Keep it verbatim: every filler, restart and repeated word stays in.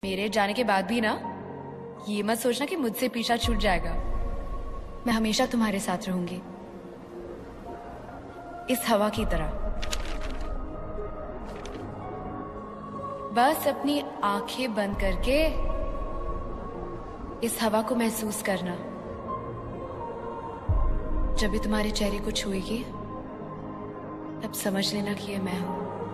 मेरे जाने के बाद भी ना ये मत सोचना कि मुझसे पीछा छूट जाएगा। मैं हमेशा तुम्हारे साथ रहूंगी, इस हवा की तरह। बस अपनी आंखें बंद करके इस हवा को महसूस करना। जब भी तुम्हारे चेहरे को छुएगी तब समझ लेना कि ये मैं हूं।